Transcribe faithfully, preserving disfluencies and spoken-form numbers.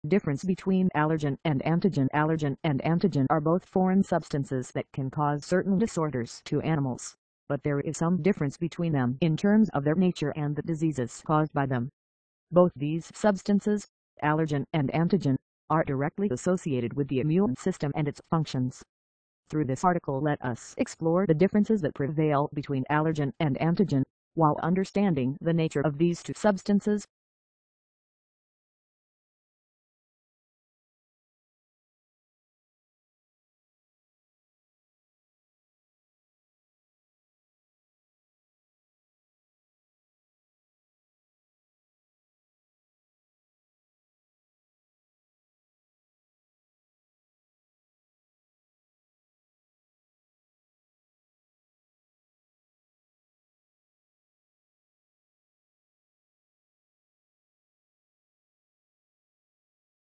Difference between allergen and antigen. Allergen and antigen are both foreign substances that can cause certain disorders to animals, but there is some difference between them in terms of their nature and the diseases caused by them. Both these substances, allergen and antigen, are directly associated with the immune system and its functions. Through this article, let us explore the differences that prevail between allergen and antigen, while understanding the nature of these two substances,